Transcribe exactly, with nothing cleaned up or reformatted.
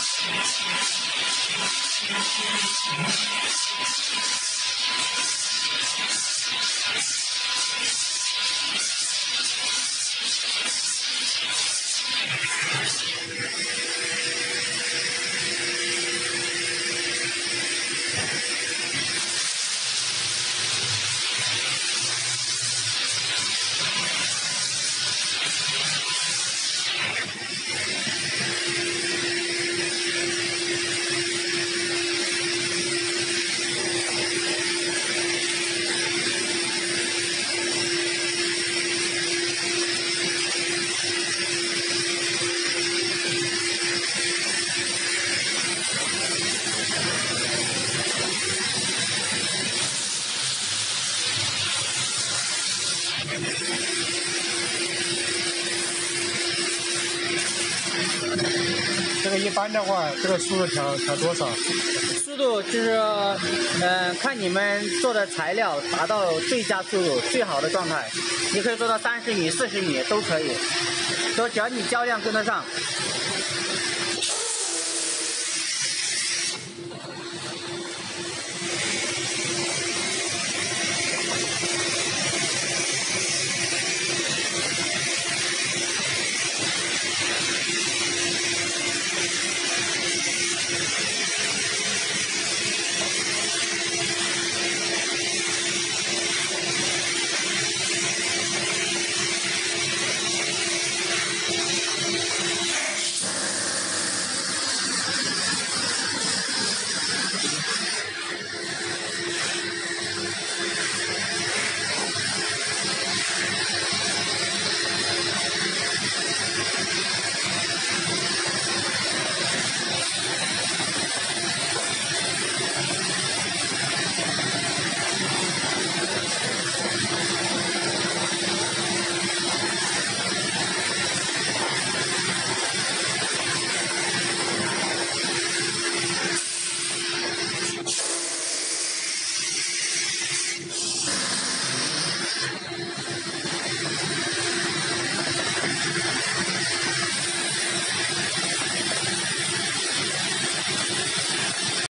这个一般的话，这个速度调调多少？ 速度就是，呃，看你们做的材料达到最佳速度、最好的状态，你可以做到三十米、四十米都可以，说只要你胶量跟得上。